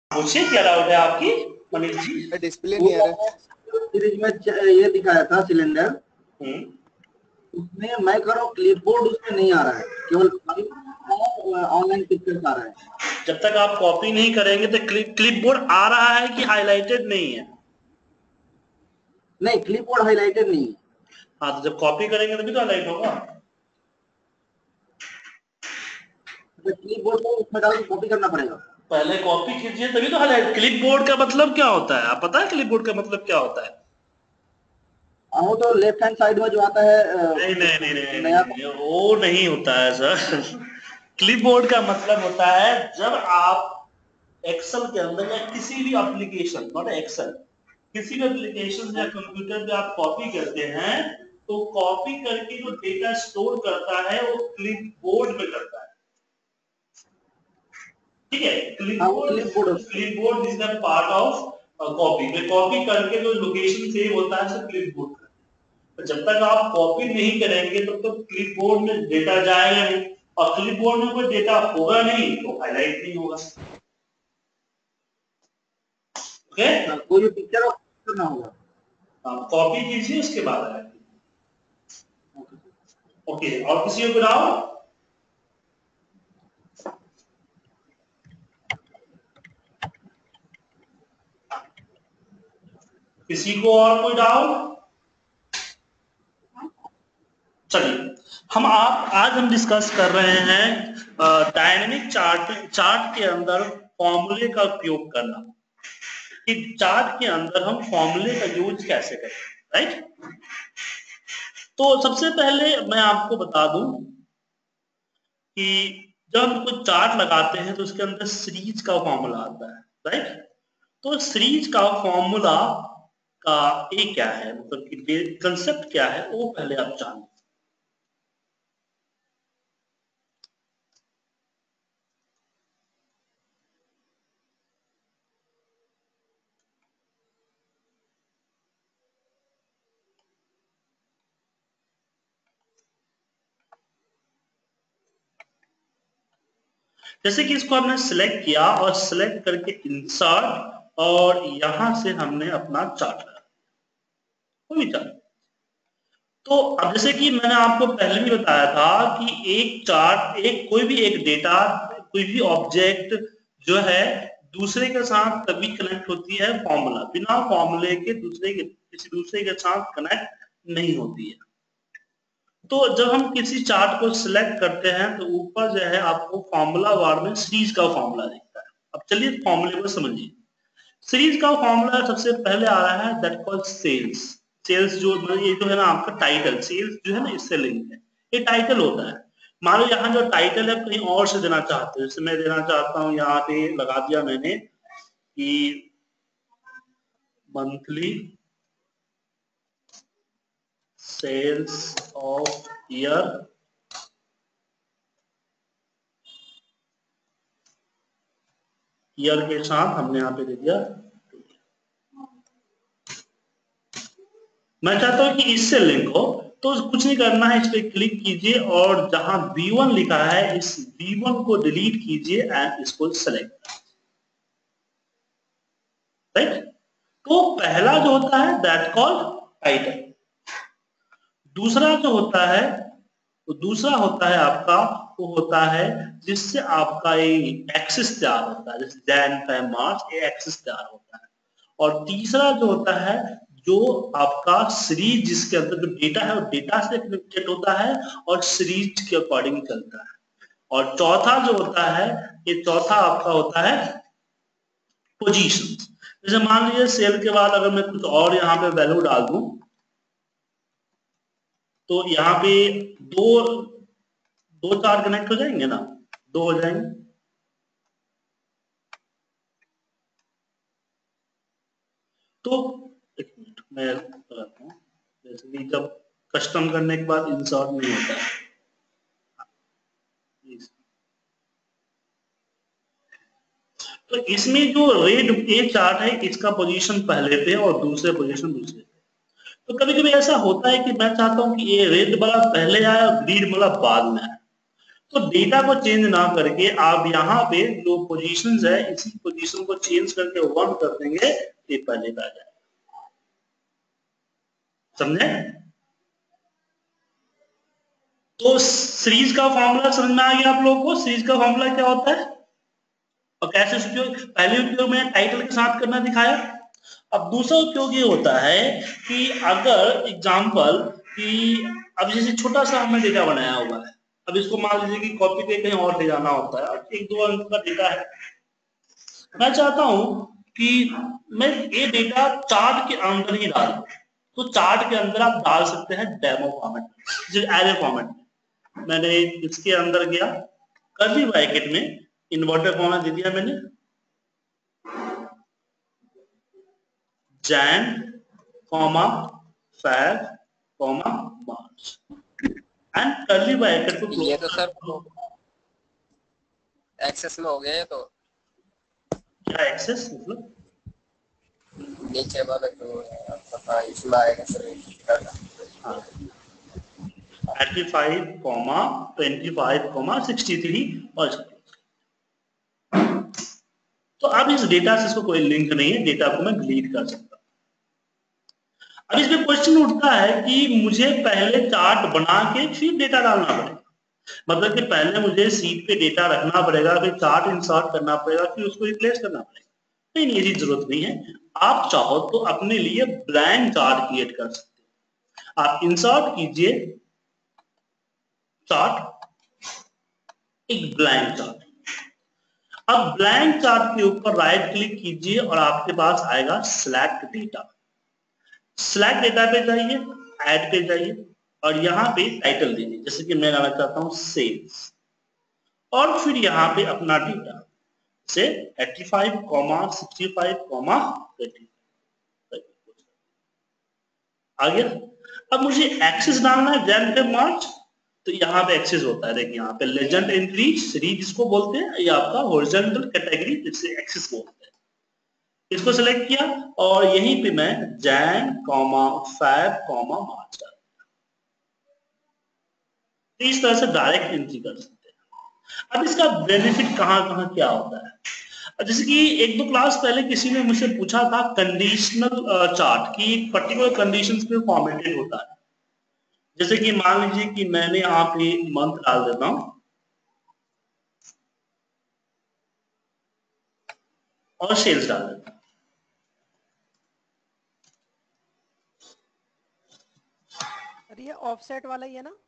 पूछिए क्या डाउट है आपकी मनीष जी? डिस्प्ले नहीं आ रहा सीरीज में ये दिखाया था सिलेंडर, उसमें मैं कर रहा हूँ क्लिपबोर्ड उसमें नहीं आ रहा है, केवल ऑनलाइन पिक्चर्स आ रहा है। जब तक आप कॉपी नहीं करेंगे तो क्लिपबोर्ड आ रहा है कि हाईलाइटेड नहीं है? नहीं, क्लिपबोर्ड हाईलाइटेड नहीं है। हाँ, तो जब कॉपी करेंगे तभी तो हाईलाइट होगा। क्लिपबोर्ड को उसमें डाल के कॉपी करना पड़ेगा। पहले कॉपी कीजिए तभी तो हाईलाइट। क्लिपबोर्ड का मतलब क्या होता है? आप पता है क्लिपबोर्ड का मतलब क्या होता है? वो तो लेफ्ट हैंड साइड में जो आता है नहीं नहीं नहीं नहीं नया नहीं, वो नहीं होता है सर। क्लिपबोर्ड का मतलब होता है जब आप एक्सेल के अंदर या किसी भी एप्लीकेशन, नॉट एक्सेल, किसी भी एप्लीकेशन या कंप्यूटर पे आप कॉपी करते हैं तो कॉपी करके जो डेटा स्टोर करता है वो क्लिपबोर्ड में करता है। ठीक है, clipboard is the part of copy. Copy करके जो लोकेशन सेव होता है सो क्लिपबोर्ड का। तो जब तक आप कॉपी नहीं करेंगे तब तक क्लिपबोर्ड में डेटा जाएगा नहीं, और क्लिपबोर्ड में कोई डेटा होगा नहीं तो हाईलाइट नहीं होगा। ओके, कोई पिक्चर करना होगा, आप कॉपी कीजिए उसके बाद हाईलाइट। ओके, और किसी को डाउट? किसी को और कोई डाउट? चलिए, आज हम डिस्कस कर रहे हैं डायनेमिक चार्ट के अंदर फॉर्मूले का उपयोग करना, कि चार्ट के अंदर हम फॉर्मूले का यूज कैसे करें, राइट? तो सबसे पहले मैं आपको बता दूं कि जब हम कोई चार्ट लगाते हैं तो उसके अंदर सीरीज का फॉर्मूला आता है, राइट? तो सीरीज का फॉर्मूला का ये क्या है, मतलब कि कंसेप्ट क्या है, वो पहले आप जान। जैसे कि इसको हमने सिलेक्ट किया और सिलेक्ट करके इंसर्ट, और यहां से हमने अपना चार्ट लगा, कोई भी चार्ट। तो अब जैसे कि मैंने आपको पहले भी बताया था कि एक चार्ट, कोई भी एक डेटा, कोई भी ऑब्जेक्ट जो है दूसरे के साथ तभी कनेक्ट होती है फॉर्मूला, बिना फॉर्मूले के किसी दूसरे के साथ कनेक्ट नहीं होती है। तो जब हम किसी चार्ट को सिलेक्ट करते हैं तो ऊपर जो है आपको फॉर्मूला बार में सीरीज का फॉर्मूला दिखता है। अब चलिए फॉर्मूले को समझिए। सीरीज का फॉर्मूला सबसे पहले आ रहा है दैट कॉल्ड सेल्स। सेल्स जो ये जो है ना आपका टाइटल, सेल्स जो है ना इससे लिंक है, ये टाइटल होता है। मान लो यहाँ जो टाइटल है कहीं और से देना चाहते हैं, जैसे मैं देना चाहता हूँ, यहाँ पे लगा दिया मैंने कि मंथली सेल्स ऑफ ईयर के साथ हमने यहाँ पे दे दिया। मैं चाहता हूं कि इससे लिंक हो, तो कुछ नहीं करना है, इस पे क्लिक कीजिए और जहां B1 लिखा है इस B1 को डिलीट कीजिए एंड इसको सेलेक्ट, राइट? तो पहला जो होता है दैट कॉल्ड टाइटल। दूसरा जो होता है, तो दूसरा होता है आपका, वो होता है जिससे आपका एक्सिस तैयार होता है, जैसे जैन फेब मार्च ये एक्सिस तैयार होता है। और तीसरा जो होता है, जो आपका सीरीज जिसके अंदर जो डेटा है वो डेटा से कनेक्टेड होता है और सीरीज के अकॉर्डिंग चलता है। और चौथा जो होता है, ये चौथा आपका होता है पोजीशन। जैसे मान लीजिए सेल के बाद अगर मैं कुछ और यहाँ पे वैल्यू डाल दूं तो यहाँ पे दो दो चार कनेक्ट हो जाएंगे ना, दो हो जाएंगे। तो एक मिनट मैं बताता हूँ, जैसे कि जब कस्टम करने के बाद इंसर्ट नहीं होता है, तो इसमें जो रेड ए चार्ट है इसका पोजीशन पहले पे और दूसरे पोजीशन दूसरे पे। तो कभी कभी ऐसा होता है कि मैं चाहता हूं कि ये रेड वाला पहले आए और ग्रीन वाला बाद में आए। तो डेटा को चेंज ना करके आप यहाँ पे जो पोजीशंस है इसी पोजीशन को चेंज करके 1 कर देंगे, ये पहले पे आ जाएगा। समझे? तो सीरीज का फॉर्मूला समझ में आ गया आप लोगों को? सीरीज का फॉर्मूला क्या होता है और कैसे उपयोग? पहले उपयोग मैंने टाइटल के साथ करना दिखाया। अब दूसरा उपयोग ये होता है कि अगर एग्जाम्पल कि अब जैसे छोटा सा हमने डेटा बनाया हुआ है, अब इसको मान लीजिए कि कॉपी पे कहीं और ले जाना होता है, अब 1-2 अंक का डेटा है, मैं चाहता हूं कि मैं ये डेटा चार्ट के अंदर ही डालूं, तो चार्ट के अंदर आप डाल सकते हैं डेमो फॉर्मेट, एरे फॉर्मेट में। मैंने इसके अंदर गया, कर्ली ब्रैकेट में इन्वर्टर कॉमा दे दिया मैंने, Jan comma Feb comma March and curly bracket को ये तो सर एक्सेस में हो गया है। तो क्या एक्सेस मतलब? नीचे वाला तो पता इसमें आएगा सर। हाँ 35, 25, 63 और तो अब इस डेटा से इसको कोई लिंक नहीं है, डेटा को मैं डिलीट कर सकता हूं। अब इसमें क्वेश्चन उठता है कि मुझे पहले चार्ट बना के फिर डेटा डालना पड़ेगा, मतलब कि पहले मुझे सीट पे डेटा रखना पड़ेगा, फिर चार्ट इंसर्ट करना पड़ेगा, फिर उसको रिप्लेस करना पड़ेगा। नहीं, ऐसी जरूरत नहीं है। आप चाहो तो अपने लिए ब्लैंक चार्ट क्रिएट कर सकते हैं। आप इंसर्ट कीजिए चार्ट, एक ब्लैंक चार्ट। अब ब्लैंक चार्ट के ऊपर राइट क्लिक कीजिए और आपके पास आएगा सिलेक्ट डेटा। सिलेक्ट डेटा पे जाइए, ऐड पे जाइए और यहाँ पे टाइटल दीजिए, जैसे कि मैं डालना चाहता हूँ सेल्स, और फिर यहाँ पे अपना डेटा से 85, 65, 30 आ गया। अब मुझे एक्सेस डालना है जैन फेब मार्च, तो यहाँ पे एक्सेस होता है, देखिए यहाँ पे लेजेंड एंट्री सीरीज जिसको बोलते हैं, ये आपका हॉरिजॉन्टल कैटेगरी जिसे एक्सेस बोलते हैं। इसको सेलेक्ट किया और यहीं पे मैं जैन फेब मार्च डाल, इस तरह से डायरेक्ट एंट्री कर सकते हैं। अब इसका बेनिफिट कहाँ क्या होता है? जैसे कि 1-2 क्लास पहले किसी ने मुझसे पूछा था कंडीशनल चार्ट की पर्टिकुलर कंडीशंस पे फॉर्मेटेड होता है। जैसे कि मान लीजिए कि मैंने यहाँ पे मंथ डाल देता हूं और सेल्स डाल देता हूं। अरे ये ऑफसेट वाला ही है ना?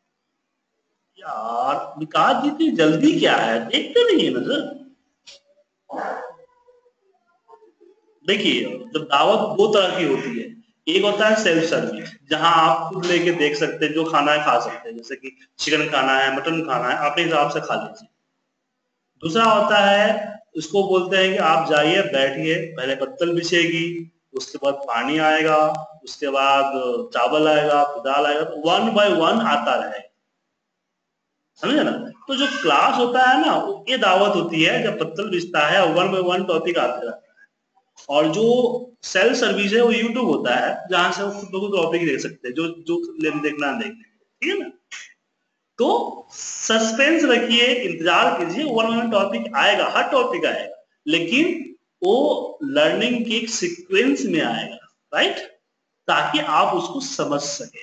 यार विकास जी की जल्दी क्या है, देखते नहीं है नजर। देखिए जब दावत 2 तरह की होती है, एक होता है सेल्फ सर्विस, जहां आप खुद लेके देख सकते हैं, जो खाना है खा सकते हैं, जैसे कि चिकन खाना है, मटन खाना है, अपने हिसाब से खा लीजिए। दूसरा होता है, उसको बोलते हैं कि आप जाइए बैठिए, पहले पत्तल बिछेगी, उसके बाद पानी आएगा, उसके बाद चावल आएगा, फिर दाल आएगा, तो 1 बाय 1 आता रहेगा, समझे ना? तो जो क्लास होता है ना, ये दावत होती है जब पत्तल बिछता है, 1 बाय 1 टॉपिक आते रहता है। और जो सेल्फ सर्विस है वो यूट्यूब होता है, जहां से वो खुद टॉपिक देख सकते हैं, जो देखना देख, ठीक है ना? तो सस्पेंस रखिए, इंतजार कीजिए, 1 टॉपिक आएगा, हर टॉपिक आएगा, लेकिन वो लर्निंग के एक सीक्वेंस में आएगा, राइट, ताकि आप उसको समझ सके।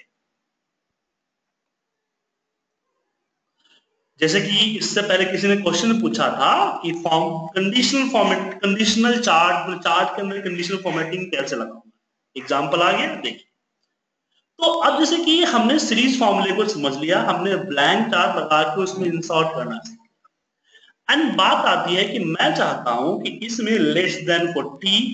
जैसे कि इससे पहले किसी ने क्वेश्चन पूछा था कि कंडीशनल चार्ट के अंदर कंडीशनल फॉर्मेटिंग कैसे लगाऊंगा, एग्जांपल आ गया, देखिए। तो अब जैसे कि हमने सीरीज फॉर्मूले को समझ लिया, हमने ब्लैंक चार्ट लगा के उसमें इंसर्ट करना सीखा, एंड बात आती है कि मैं चाहता हूं कि इसमें less than 40,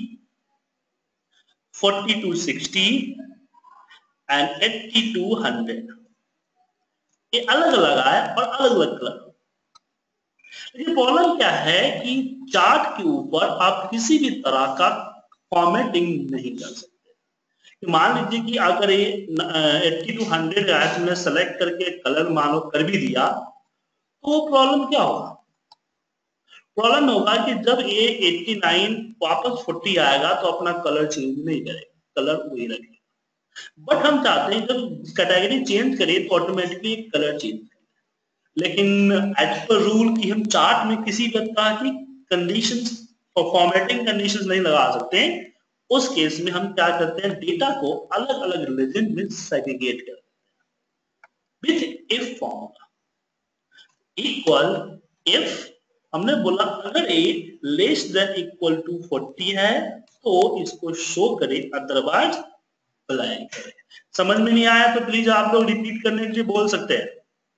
40 to 60 and 80 to 100 ये अलग अलग आए और अलग अलग कलर। लेकिन प्रॉब्लम क्या है कि चार्ट के ऊपर आप किसी भी तरह का फॉर्मेटिंग नहीं कर सकते। मान लीजिए कि अगर ये 80 to 100 है, तुमने सेलेक्ट करके कलर मानो कर भी दिया, तो प्रॉब्लम क्या होगा? प्रॉब्लम होगा कि जब ये 89 वापस 40 आएगा तो अपना कलर चेंज नहीं करेगा, कलर वही रखेगा। बट हम चाहते हैं जब कैटेगरी चेंज करें तो ऑटोमेटिकली कलर चेंज करें, लेकिन एज पर रूल कि हम चार्ट में किसी प्रकार की कंडीशंस और फॉर्मेटिंग कंडीशंस नहीं लगा सकते, उस केस में हम क्या करते हैं, डेटा को अलग अलग रिलीजन में सेग्रीगेट करते हैं with if formula equal if. हमने बोला अगर a less than equal to 40 है तो इसको शो करे, अदरवाइज ब्लैंक करे। समझ में नहीं आया तो प्लीज आप लोग रिपीट करने के लिए बोल सकते हैं।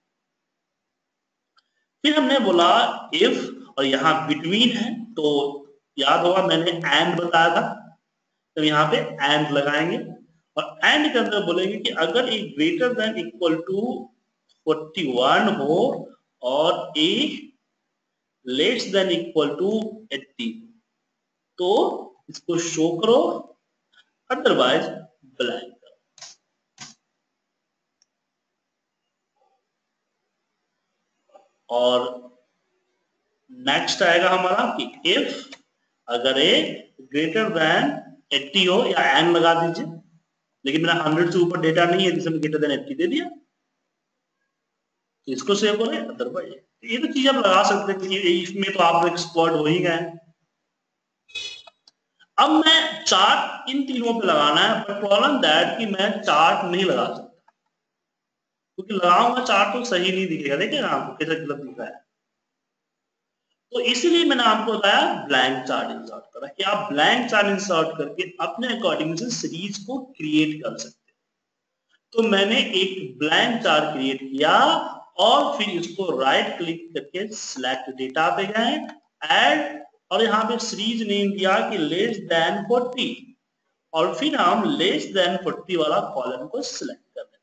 फिर हमने बोला इफ और यहां बिटवीन है, तो याद होगा मैंने एंड बताया था, तो यहाँ पे एंड लगाएंगे और एंड के अंदर बोलेंगे कि अगर A greater than equal to 41 हो और A less than equal to 80 तो इसको शो करो, अदरवाइज ब्लैंक करो। और नेक्स्ट आएगा हमारा कि इफ अगर ए ग्रेटर देन 80 हो, या एन लगा दीजिए, लेकिन मेरा 100 से ऊपर डेटा नहीं है जिसमें ग्रेटर देन 80 दे दिया, इसको सेव करें, अदरवाइज। ये तो चीज आप लगा सकते हैं, इसमें तो आप एक्सपर्ट हो ही गए। अब मैं चार्ट इन तीनों पे लगाना है, बट प्रॉब्लम दैट कि मैं चार्ट नहीं लगा सकता, क्योंकि लगाऊंगा चार्ट तो सही नहीं दिखेगा। देखिएगा आपको कैसे गलत दिख रहा है, तो इसीलिए मैंने आपको बताया ब्लैंक चार्ट इंसर्ट करा, कि आप ब्लैंक चार्ट इंसर्ट करके अपने अकॉर्डिंग से सीरीज को क्रिएट कर सकते हैं। तो मैंने एक ब्लैंक चार्ट क्रिएट किया और फिर इसको राइट क्लिक करके सिलेक्ट डेटा पे गए, ऐड, और यहाँ पे सीरीज नेम दिया कि लेस देन 40, और फिर हम लेस देन 40 वाला कॉलम को सिलेक्ट कर लेते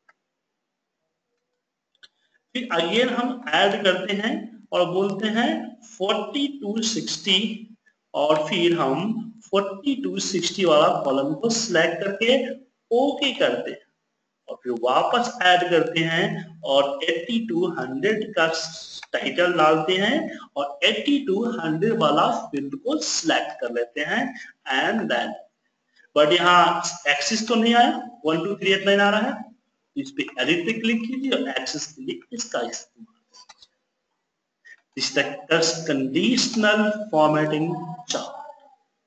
हैं। फिर अगेन हम ऐड करते हैं और बोलते हैं 40 to 60, और फिर हम 40 to 60 वाला कॉलम को सिलेक्ट करके ओके करते हैं, और फिर वापस ऐड करते हैं और 80 to 100 का टाइटल डालते हैं और 80 to 100 वाला फील्ड को सिलेक्ट कर लेते हैं, एंड देन, बट यहाँ एक्सिस तो नहीं आया, 1 2 3 8 9 आ रहा है, इस पे एडिट पे क्लिक कीजिए और एक्सिस के लिए इसका इस्तेमाल। इस तक कंडीशनल फॉर्मेटिंग चार्ट,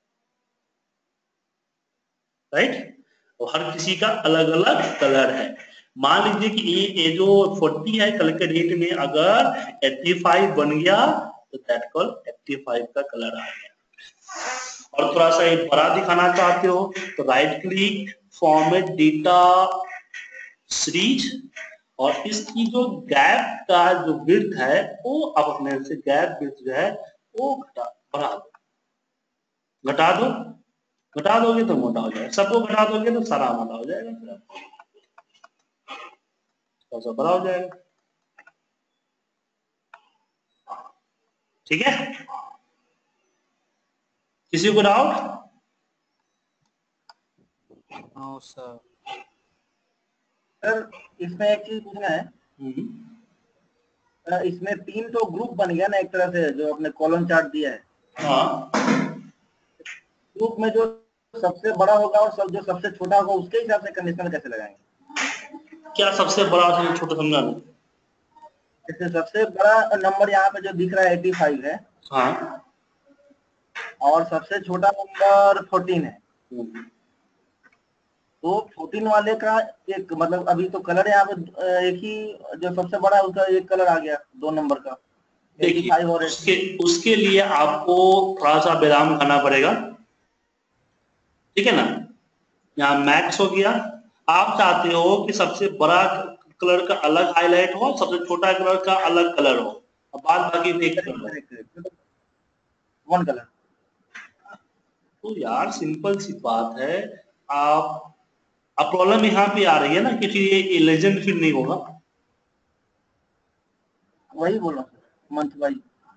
राइट। और हर किसी का अलग अलग कलर है। मान लीजिए कि ये जो 40 है, कल के डेट में अगर 85 बन गया तो दैट कॉल 85 का कलर आ गया। और थोड़ा सा एक बड़ा दिखाना चाहते हो तो right click, format data series, और इसकी जो गैप का जो विड्थ है वो आप अपने से गैप विड्थ जो है वो बढ़ा दो, घटा दो, घटा दोगे तो मोटा हो जाएगा, सबको घटा दोगे तो सारा मोटा हो जाएगा, फिर बड़ा हो जाएगा। ठीक है, किसी को डाउट? No sir. सर इसमें एक चीज पूछना है, इसमें 3 तो ग्रुप बन गया ना एक तरह से, जो आपने कॉलम चार्ट दिया है। हाँ, ग्रुप में जो सबसे बड़ा होगा और जो सबसे छोटा होगा उसके हिसाब से कंडीशनल कैसे लगाएंगे? क्या सबसे बड़ा सबसे छोटा समझा नहीं? जैसे सबसे बड़ा नंबर यहाँ पे जो दिख रहा है 85 है, हाँ, और सबसे छोटा नंबर 14 है, तो 14 वाले का एक मतलब अभी तो कलर यहाँ पे एक ही, जो सबसे बड़ा है उसका एक कलर आ गया 2 नंबर का। देखिए उसके लिए आपको थोड़ा सा विराम खाना पड़ेगा, ठीक है ना। यहाँ मैक्स हो गया, आप चाहते हो कि सबसे बड़ा कलर का अलग हाईलाइट हो, सबसे छोटा कलर का अलग कलर हो, और बाद बाकी एक कलर, वन कलर। तो यार सिंपल सी बात है, आप अब प्रॉब्लम यहाँ पे आ रही है ना, क्योंकि ये लेजेंड फिर नहीं होगा। वही बोलो मंथ वाइज,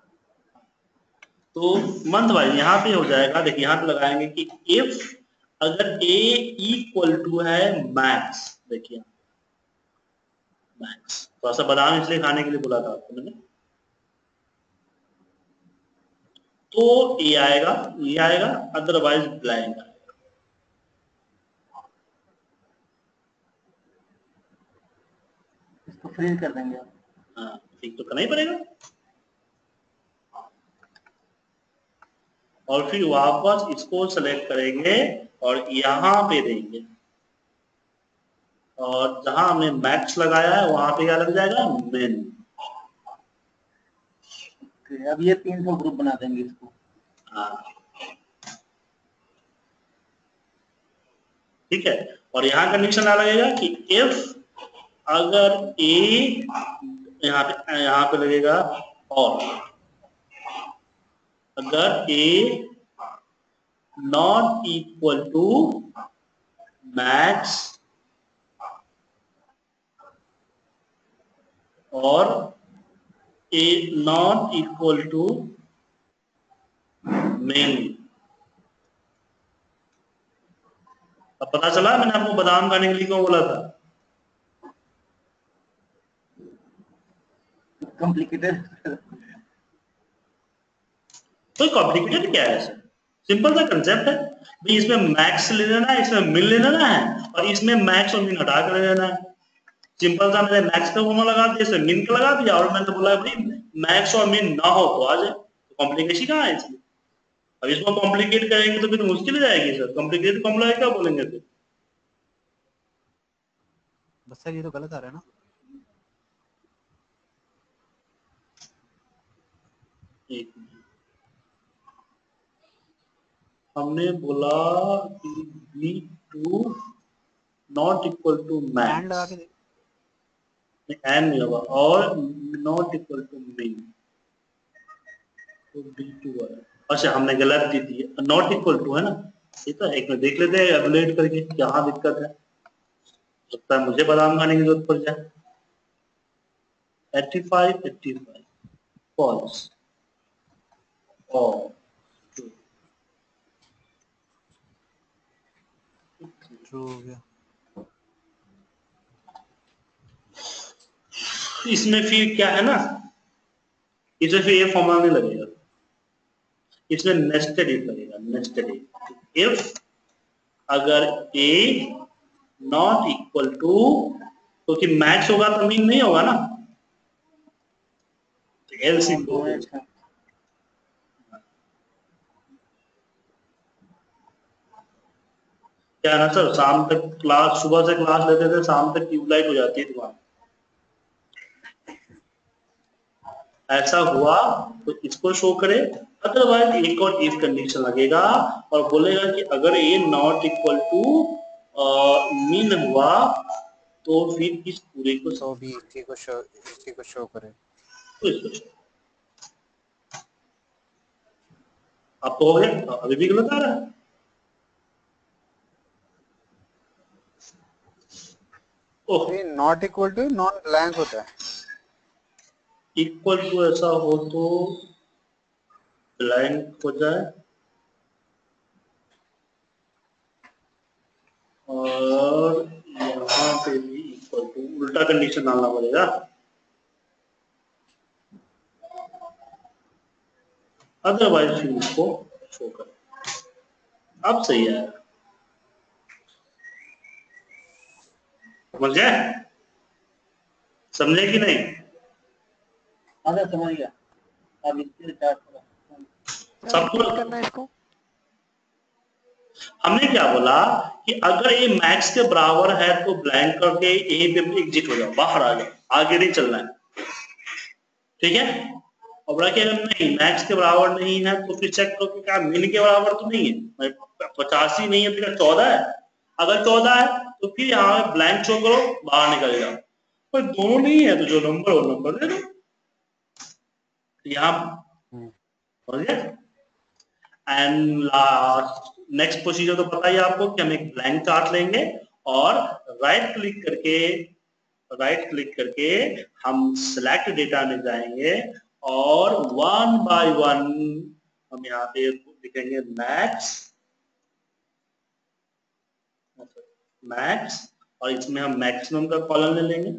तो मंथ वाइज यहाँ पे हो जाएगा। देखिए यहाँ पे लगाएंगे कि इफ अगर a इक्वल टू है मैक्स, देखिए मैक्स, थोड़ा सा बादाम इसलिए खाने के लिए बोला था आपको मैंने, तो ये आएगा, ये आएगा, अदरवाइज ब्लैंक आएगा। इसको फ्रीज कर देंगे आप। हाँ, ठीक तो करना ही पड़ेगा। और फिर वापस इसको सेलेक्ट करेंगे और यहाँ पे देंगे, और जहां हमने मैक्स लगाया है वहां पे क्या लग जाएगा, मेन। अब ये 300 ग्रुप बना देंगे इसको। हाँ ठीक है। और यहाँ कंडीशन क्या लगेगा कि इफ अगर ए, यहाँ पे लगेगा और, अगर A not equal to max और A not equal to main. अब पता चला मैंने आपको बादाम खाने के लिए क्यों बोला था। कॉम्प्लिकेटेड। कोई कॉम्प्लिकेटेड क्या है सर, सिंपल सा कंसेप्ट है भाई। इसमें मैक्स ले लेना है, इसमें मिन ले लेना है, और इसमें मैक्स और मिन हटा कर ले लेना है। सिंपल सा, मैंने मैक्स का फॉर्मूला लगा दिया, इसमें मिन का लगा दिया, और मैंने बोला भाई मैक्स और मिन ना हो तो आ जाए। तो कॉम्प्लिकेशन कहाँ है इसमें। अब इसको कॉम्प्लिकेट करेंगे तो फिर मुश्किल हो जाएगी सर। कॉम्प्लिकेटेड फॉर्मूला क्या बोलेंगे फिर। बस सर ये तो गलत आ रहा है ना। एक मिनट, हमने बोला कि B2 not equal to and लगा के मैक्स, एंड नहीं होगा, और नॉट इक्वल टू मिन, तो B2 है। अच्छा हमने गलत दी थी, नॉट इक्वल टू है ना। ठीक है, एक मिनट देख लेते हैं एवलुएट करके क्या दिक्कत है, लगता है मुझे बादाम खाने की जरूरत पड़ जाए। 85 फॉल्स और ट्रू हो गया। इसमें फिर क्या है ना, इसमें फिर ये फॉर्मूला नहीं लगेगा, इसमें नेस्टेड इफ लगेगा। नेस्टेड इफ अगर ए नॉट इक्वल टू, क्योंकि मैच होगा तो मीन नहीं होगा ना, एल्स क्या है ना सर, शाम तक क्लास, सुबह से क्लास लेते थे, शाम तक ट्यूबलाइट हो जाती है दुकान। ऐसा हुआ तो इसको शो करे, अदरवाइज एक और इफ कंडीशन लगेगा और बोलेगा कि अगर A not equal to mean हुआ तो फिर इस पूरे को तो भी इसी को शो करे। तो इसको show। अब तो हो गया, अभी भी गलत आ रहा है। Oh, not equal to non blank होता है। इक्वल टू ऐसा हो तो ब्लैंक हो जाए, और यहाँ पे भी इक्वल टू, उल्टा कंडीशन डालना पड़ेगा। अदरवाइज फिर इसको शो कर। अब सही है, समझ गए, समझे कि नहीं। अच्छा समझ गया। अब इसके चार्ट सब क्या करना है इसको। हमने क्या बोला कि अगर ये मैक्स के बराबर है तो ब्लैंक करके यहीं पे एग्जिट हो जाओ, बाहर आ जाओ, आगे नहीं चलना है। ठीक है, और बोला कि अगर नहीं मैक्स के बराबर नहीं है तो फिर चेक करो कि क्या मिन के बराबर तो नहीं है, 85 नहीं है, फिर 14 है। अगर 14 है तो फिर यहाँ ब्लैंक शो करो, बाहर निकल जाओ। पर दोनों नहीं है तो जो नंबर वो नंबर दे दो। यहाँ एंड लास्ट नेक्स्ट प्रोसीजर तो पता ही आपको कि हम एक ब्लैंक चार्ट लेंगे और राइट क्लिक करके हम सिलेक्ट डेटा में जाएंगे और वन बाय वन हम यहाँ पे लिखेंगे मैक्स, और इसमें हम मैक्सिमम का कॉलम ले लेंगे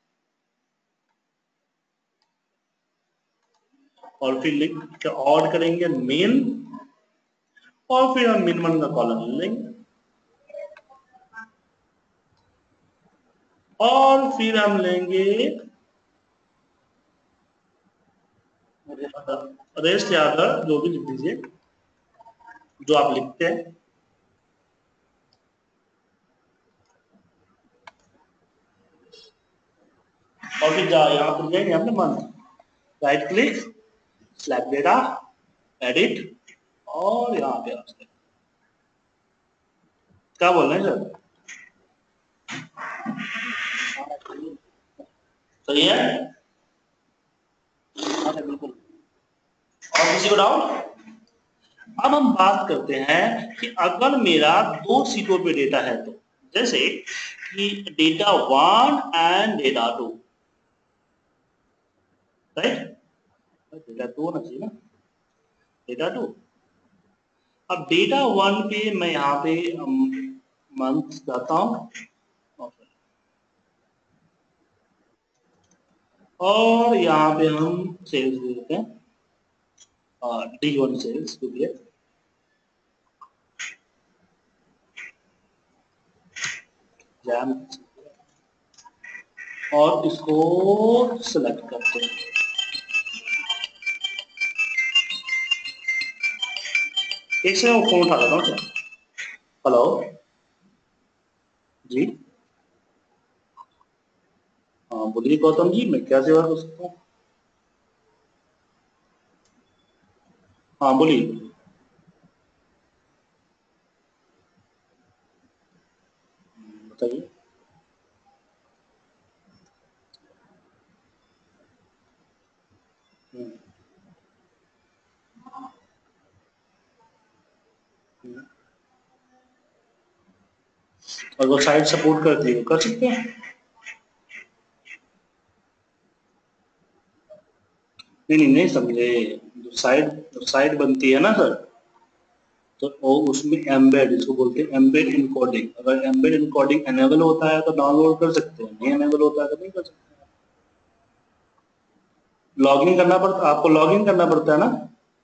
और फिर लिख के ऑड करेंगे मेन, और फिर हम मिनिमम का कॉलम ले लेंगे और फिर हम लेंगे रेस्ट या अदर जो भी लिख दीजिए, जो आप लिखते हैं। और फिर यहाँ पर जाएंगे हमने month, right click, select data, edit, और यहाँ पे आप क्या बोल रहे हैं सर? सही है? बिल्कुल। और किसी को डाउट? अब हम बात करते हैं कि अगर मेरा 2 सीटों पे डेटा है तो, जैसे कि data 1 and data 2, right? Data 2 होना चाहिए ना, डेटा 2। अब डेटा 1 पे मैं यहाँ पे मंथ जाता हूँ और यहाँ पे हम सेल्स दे देते हैं, D1 सेल्स के लिए जैम, और इसको सिलेक्ट करते हैं। एक से मैं फोन उठा लेता हूँ। हेलो जी, हाँ बोलिए गौतम जी, मैं क्या सेवा कर सकता हूँ? हाँ बोलिए। बताइए। अगर साइट सपोर्ट करती है कर सकते हैं। नहीं समझे, जो साइट बनती है ना सर, तो वो उसमें एम्बेड, इसको बोलते हैं एम्बेड इनकोडिंग। अगर एम्बेड इनकोडिंग एनेबल होता है तो डाउनलोड कर सकते हैं, नहीं एनेबल होता है तो नहीं कर सकते। लॉगिन करना पड़ता, आपको लॉगिन करना पड़ता है ना।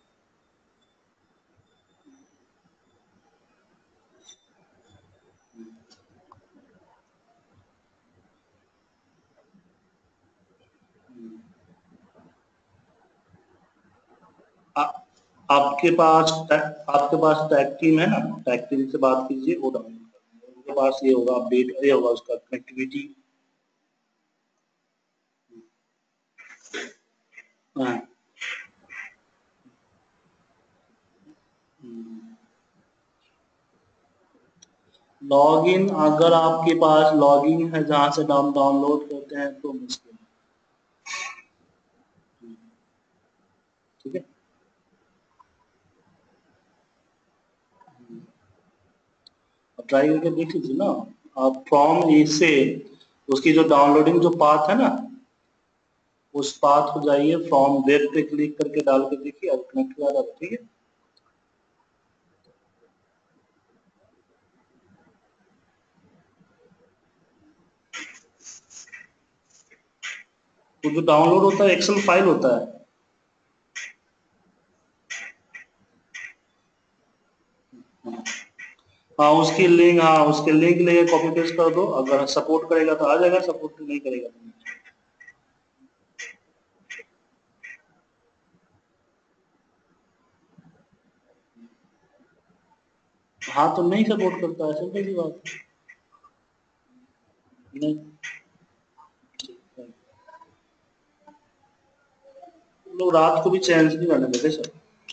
आपके पास टैग टीम है ना, टैग टीम से बात कीजिए, वो डाउनलोड कर देंगे। उनके पास ये होगा अपडेट, ये होगा उसका कनेक्टिविटी। लॉगिन, अगर आपके पास लॉगिन है जहां से डाउनलोड करते हैं तो मुश्किल है, ठीक है। अब ट्राई करके देख लीजिए ना आप, फ्रॉम ए से उसकी जो डाउनलोडिंग जो पाथ है ना, उस पाथ को जाइए, फ्रॉम वेब पे क्लिक करके डाल के देखिए, अब कनेक्ट हो जाएगा, ठीक है। तो जो डाउनलोड होता है एक्सेल फाइल होता है, हाँ उसकी लिंक, हाँ उसके लिंक लेके कॉपी पेस्ट कर दो। अगर सपोर्ट करेगा तो आ जाएगा, सपोर्ट नहीं करेगा तो नहीं। हाँ तो नहीं सपोर्ट करता है, सिंपल सी बात है। नहीं, लोग रात को भी चैन से नहीं करने देते सर।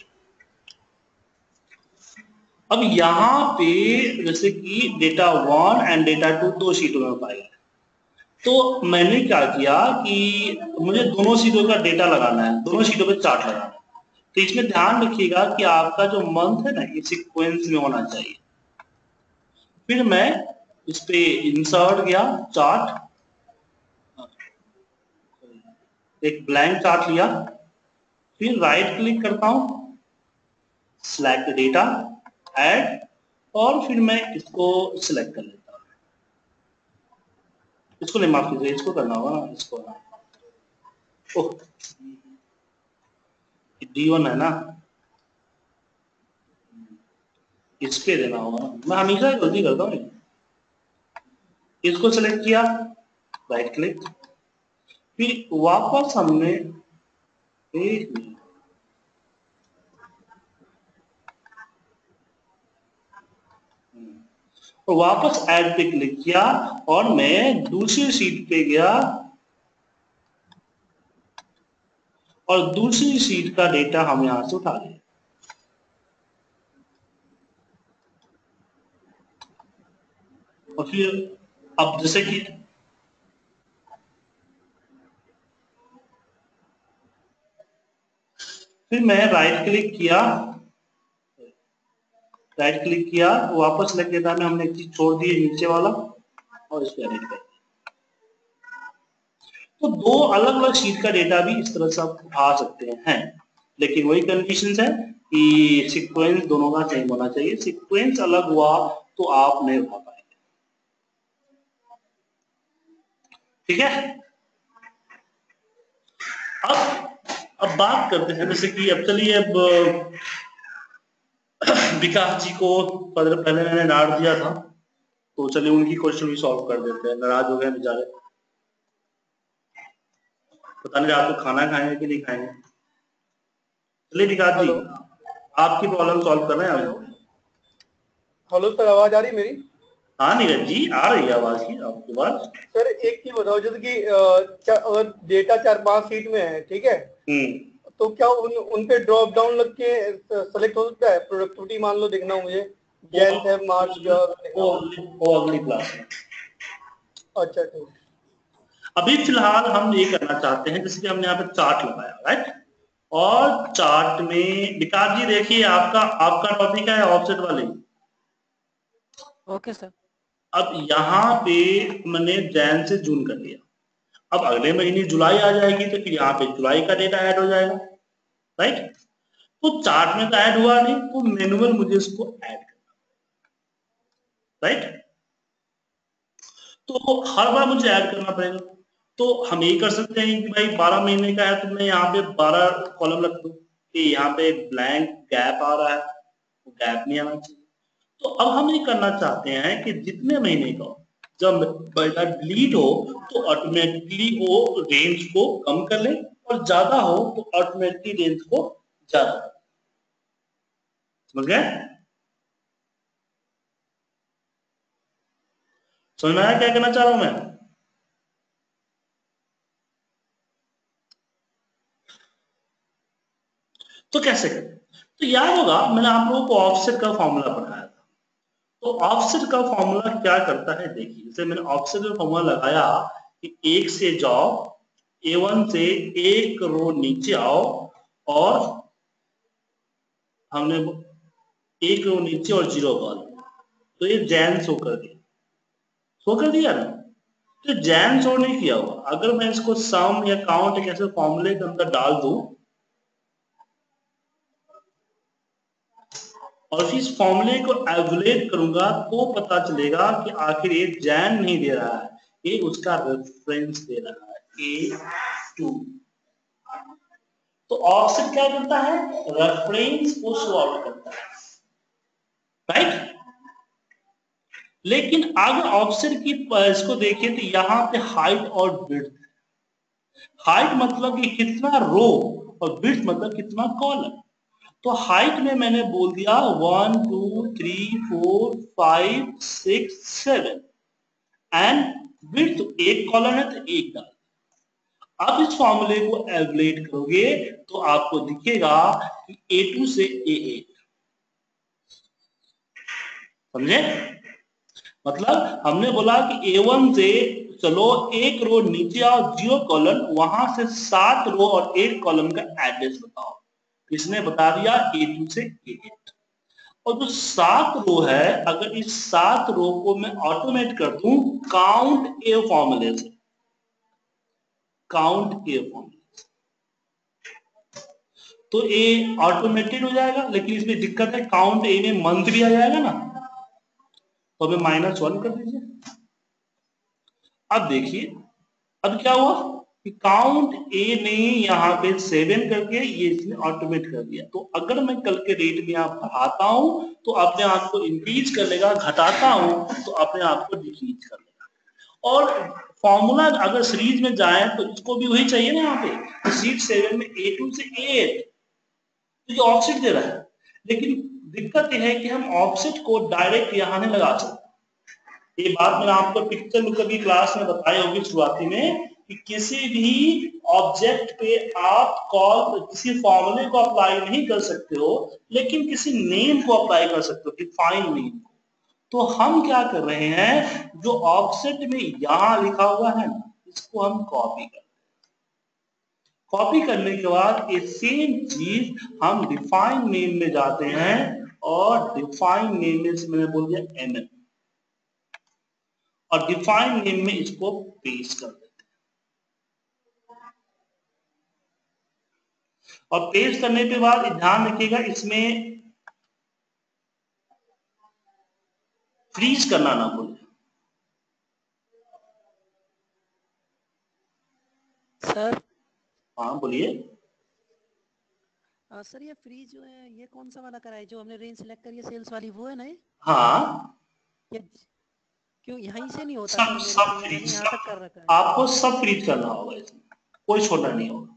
अब यहाँ पे जैसे कि डेटा 1 एंड डेटा 2 दो शीटों में पाया है, तो मैंने क्या किया कि मुझे दोनों शीटों का डेटा लगाना है, दोनों शीटों पे चार्ट लगाना है। तो इसमें ध्यान रखिएगा कि आपका जो मंथ है ना, ये सीक्वेंस में होना चाहिए। फिर मैं इस पे इंसर्ट गया, चार्ट, एक ब्लैंक चार्ट लिया, फिर राइट क्लिक करता हूं, सिलेक्ट डेटा, ऐड, और फिर मैं इसको सिलेक्ट कर लेता हूं। इसको नहीं, माफ कीजिए, इसको करना होगा ना, इसको ओह D1 है ना, इस पे देना होगा। मैं हमेशा गलती करता हूँ। इसको सिलेक्ट किया, राइट क्लिक, फिर वापस हमने एक मिनट, और वापस ऐड पे क्लिक किया और मैं दूसरी शीट पे गया और दूसरी शीट का डेटा हम यहां से उठा लिया। और फिर अब जैसे कि फिर मैं राइट क्लिक किया, वापस लग गया था, हमने एक चीज छोड़ दी है नीचे वाला और इसको एडिट कर दिया। तो दो अलग अलग शीट का डेटा भी इस तरह से आप उठा सकते हैं, लेकिन वही कंडीशन है कि सीक्वेंस दोनों का सेम होना चाहिए। सीक्वेंस अलग हुआ तो आप नहीं उठा पाएंगे। ठीक है, अब बात करते हैं, जैसे कि अब चलिए अब विकास जी को पहले मैंने डांट दिया था, तो चलिए उनकी क्वेश्चन भी सॉल्व कर देते हैं। नाराज हो गए बेचारे, पता नहीं रात को खाना खाएंगे कि नहीं खाएंगे। चलिए विकास जी, आपकी प्रॉब्लम सॉल्व कर रहे हैं हम। हेलो सर, आवाज आ रही है मेरी? हाँ नीरज जी, आ रही है आवाज की आपकी बात। सर एक चीज बताओ, जैसे कि अगर डेटा 4-5 शीट में है, ठीक है, तो क्या उन पे ड्रॉप डाउन लग के सेलेक्ट हो सकता है? प्रोडक्टिविटी मान लो देखना मुझे, जैन है, मार्च का, वो अगली क्लास में। अच्छा ठीक। अभी फिलहाल हम ये करना चाहते हैं, जैसे कि हमने यहाँ पे चार्ट लगाया, राइट, और चार्ट में विकास जी देखिए आपका टॉपिक है ऑफसेट वाली। Okay sir. अब यहाँ पे मैंने जैन से जून कर लिया, अब अगले महीने जुलाई आ जाएगी तो फिर यहाँ पे जुलाई का डेटा ऐड हो जाएगा, राइट। तो चार्ट में तो ऐड हुआ नहीं, तो मैनुअल मुझे इसको ऐड करना, राइट। तो हर बार मुझे ऐड करना पड़ेगा। तो हम ये कर सकते हैं कि भाई 12 महीने का है तो मैं यहाँ पे 12 कॉलम रख दूं कि यहाँ पे ब्लैंक गैप आ रहा है, वो गैप नहीं आना चाहिए। तो अब हम ये करना चाहते हैं कि जितने महीने का जब महीना डिलीट हो तो ऑटोमेटिकली वो रेंज को कम कर ले, और ज्यादा हो तो ऑटोमेटिकली रेंज को ज्यादा। समझ गए? समझ में आया क्या करना चाह रहा हूं मैं? तो कैसे करें? तो याद होगा मैंने आप लोगों को ऑफसेट का फॉर्मूला पढ़ाया था। तो ऑफसेट का फॉर्मूला क्या करता है, देखिए जैसे मैंने ऑफसेट का फॉर्मूला लगाया कि एक से जाओ, A1 से एक रो नीचे आओ, और हमने एक रो नीचे और 0 कॉलम, तो ये जैन शो कर दिया ना। तो जैन शो नहीं किया हुआ, अगर मैं इसको सम या काउंट एक ऐसे फॉर्मूले के अंदर डाल दूं और फिर इस फॉर्मूले को एवलुएट करूंगा तो पता चलेगा कि आखिर ये जैन नहीं दे रहा है, ये उसका रेफरेंस दे रहा है A2। तो ऑफसेट क्या करता है? रेफरेंस को शो आउट करता है, राइट। लेकिन अगर ऑफसेट की इसको देखिए तो यहाँ पे हाइट और विड्थ, हाइट मतलब कि कितना रो और विड्थ मतलब कितना कॉलम। तो हाइट में मैंने बोल दिया 1 2 3 4 5 6 7, एंड विड्थ एक कॉलम है तो एक डाल। अब इस फॉर्मूले को एवलुएट करोगे तो आपको दिखेगा कि A2 से A8, समझे? मतलब हमने बोला कि A1 से चलो एक रो नीचे आओ 0 कॉलम, वहां से 7 रो और 1 कॉलम का एड्रेस बताओ। इसने बता दिया A2 से A8। और जो 7 रो है, अगर इस 7 रो को मैं ऑटोमेट कर दूं काउंट ए फॉर्मूले से, तो ए ऑटोमेटेड हो जाएगा। लेकिन इसमें दिक्कत है, काउंट ए में मंथ भी आ जाएगा ना, तो हमें -1 कर दीजिए। अब देखिए अब क्या हुआ कि काउंट ए ने यहाँ पे 7 करके ये इसने ऑटोमेट कर दिया। तो अगर मैं कल के डेट में आप बढ़ाता हूं तो अपने आप को इंक्रीज कर लेगा, घटाता हूं तो अपने आप को डिक्रीज कर लेगा। और फॉर्मूला अगर सीरीज में जाए तो इसको भी वही चाहिए ना, यहाँ पे सीट 7 में A2 से A8 तो ये ऑफसेट दे रहा है। लेकिन दिक्कत यह है कि हम ऑफसेट को डायरेक्ट यहाँ नहीं लगा सकते, ये बात मैंने आपको पिक्चर लुकअप की क्लास में बताई होगी शुरुआती में कि किसी भी ऑब्जेक्ट पे आप कॉल किसी फॉर्मूले को अप्लाई नहीं कर सकते हो, लेकिन किसी नेम को अप्लाई कर सकते हो, डिफाइन नेम को। तो हम क्या कर रहे हैं, जो ऑब्जेक्ट में यहां लिखा हुआ है ना, इसको हम कॉपी कर, कॉपी करने के बाद ये सेम चीज हम डिफाइन नेम में जाते हैं और डिफाइन नेम में से मैंने बोल दिया एमएन, और डिफाइन नेम में इसको पेस्ट कर देते हैं। और पेस्ट करने के बाद ध्यान रखिएगा इसमें फ्रीज करना ना भूलें। सर हाँ बोलिए। सर ये फ्रीज जो है ये कौन सा वाला करा है, जो हमने रेंज सेलेक्ट करी है सेल्स वाली, वो है ना ये? हाँ ये क्यों यहीं से नहीं होता सब सर मेरे सब पे? मैंने फ्रीज, यहाँ तक कर रखा है। आपको सब फ्रीज करना होगा इसमें, कोई छोड़ना नहीं होगा,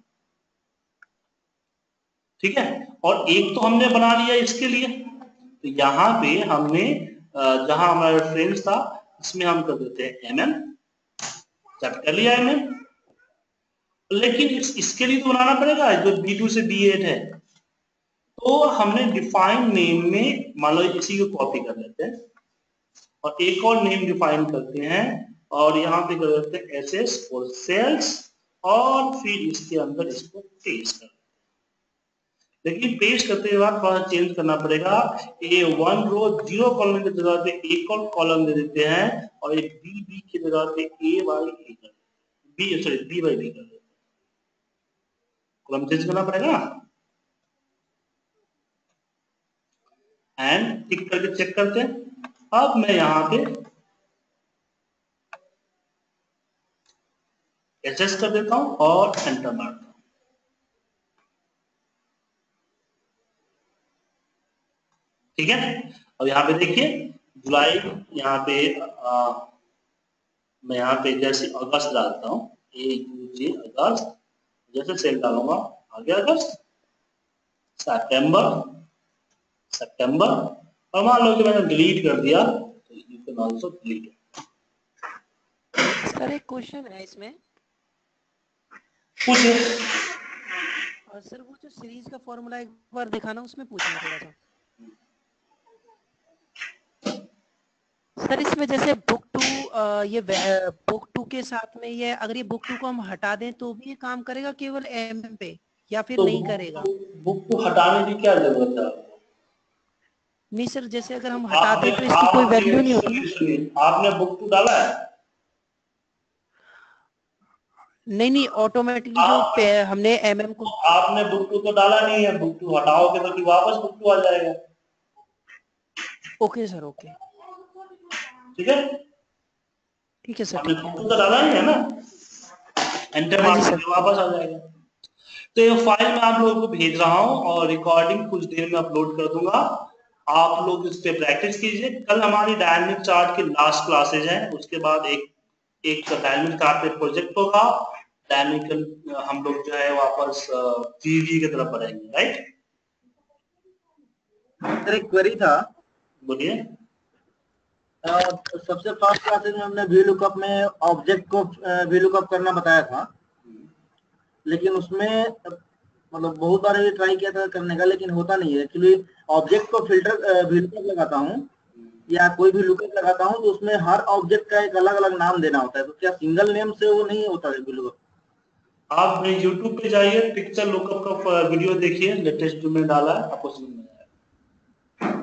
ठीक है। और एक तो हमने बना लिया इसके लिए, तो यहाँ पे हमने जहां हमारा रेफरेंस था इसमें हम कर देते हैं एमएम, सेट कर लिया एमएम। लेकिन इसके लिए तो बनाना पड़ेगा, जो B2 से B8 है, तो हमने डिफाइन नेम में मान लो इसी को कॉपी कर लेते हैं और एक और नेम डिफाइन करते हैं और यहाँ पे कर देते हैं SS फॉर सेल्स, और फिर इसके अंदर इसको पेस्ट कर देते हैं। लेकिन पेस्ट करते बाद थोड़ा चेंज करना पड़ेगा, ये 1 रो 0 कॉलम की जगह पे एक और कॉलम दे देते हैं और एक बी की जगह पे A by A कर देते हैं, B by B कर देते हैं, कॉलम चेंज करना पड़ेगा। एंड टिक करके चेक करते हैं। अब मैं यहाँ पे एडजस्ट कर देता हूं और एंटर मारता हूं, ठीक है। अब यहाँ पे देखिए जुलाई, यहाँ पे मैं यहाँ पे जैसे अगस्त डालता हूँ, AUG अगस्त, जैसे सेल डालूंगा आ गया अगस्त, सितंबर सितंबर, और मान लो कि मैंने डिलीट कर दिया तो you can also delete. Sir एक क्वेश्चन है इसमें, पूछिए। और सर वो जो सीरीज का फॉर्मूला एक बार दिखाना, उसमें पूछना है थोड़ा सा। सर इसमें जैसे बुक टू, ये बुक टू के साथ में ये, अगर ये बुक टू को हम हटा दें तो भी ये काम करेगा केवल एमएम पे, या फिर तो नहीं करेगा? बुक को हटाने की क्या जरूरत है आपको? नहीं सर, जैसे अगर हम हटा आपने दें तो इसकी कोई वैल्यू नहीं होती ना? आपने बुक टू डाला है? नहीं नहीं, ऑटोमेटिकली जो हमने एमएम को, आपने बुक टू तो डाला नहीं है, बुक टू हटाओगे तो फिर वापस बुक टू आ जाएगा। ओके सर, ओके ठीक है, ठीक है सर, आपने ठीक है। बुक टू तो डाला नहीं है ना, एंटर हाँ मार जी सर। के वापस आ जाएगा। तो ये फाइल मैं आप लोगों को भेज रहा हूँ और रिकॉर्डिंग कुछ देर में अपलोड कर दूंगा, आप लोग इस पे प्रैक्टिस कीजिए। कल हमारी डायनामिक चार्ट की लास्ट क्लासेज है, उसके बाद एक डायनामिक चार्ट पे प्रोजेक्ट होगा, डायनामिक हम लोग जो है वापस VV की तरफ बढ़ेंगे, राइट। सर एक क्वेरी था, बोलिए। सबसे फर्स्ट क्लासेज में हमने VLOOKUP में ऑब्जेक्ट को VLOOKUP करना बताया था, लेकिन उसमें मतलब बहुत बार ये ट्राई किया था करने का, लेकिन होता नहीं है। एक्चुअली ऑब्जेक्ट को फिल्टर VLOOKUP लगाता हूँ या कोई भी लुकअप लगाता हूँ तो उसमें हर ऑब्जेक्ट का एक अलग अलग नाम देना होता है, तो क्या सिंगल नेम से वो नहीं होता है VLOOKUP? आप YouTube पे जाइए, पिक्चर लुकअप का वीडियो देखिए, लेटेस्ट जो में डाला है, आपको समझ में आएगा।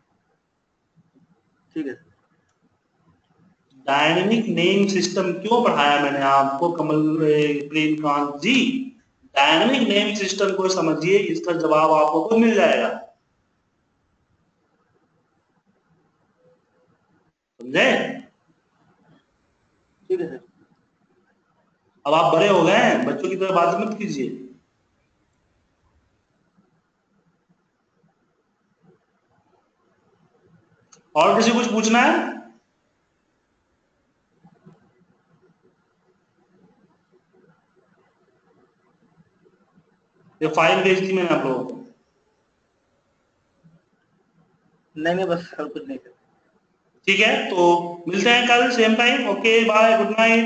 ठीक है। डायनेमिक नेम सिस्टम क्यों पढ़ाया मैंने आपको Premkant ji? Dynamic name system को समझिए, इसका जवाब आपको मिल जाएगा, समझे? ठीक है सर। अब आप बड़े हो गए हैं, बच्चों की तरह बात मत कीजिए। और किसी कुछ पूछना है? ये फाइल भेज दी मैंने आप लोगों को। नहीं बस और कुछ नहीं सर। ठीक है, तो मिलते हैं कल same time. Okay bye, good night.